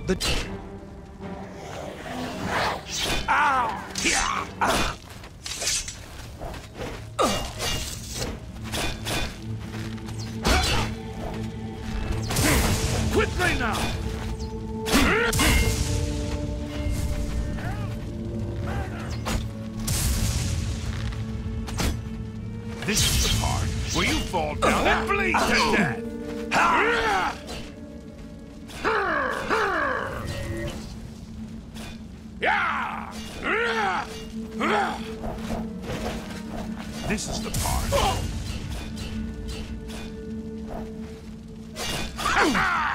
The... Ow! Yeah! Quickly now! This is the part where you fall down and bleed to death! This is the part.